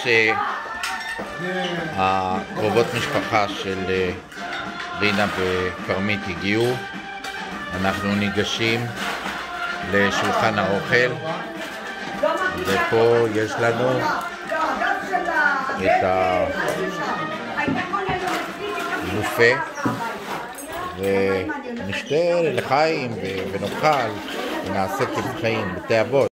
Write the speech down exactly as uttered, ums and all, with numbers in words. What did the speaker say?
שהקרובות משפחה של רינה וכרמית הגיעו. אנחנו ניגשים לשולחן האוכל, ופה יש לנו את הבופה, ונשתה לחיים ונאכל ונעשה כיף חיים בתי אבות.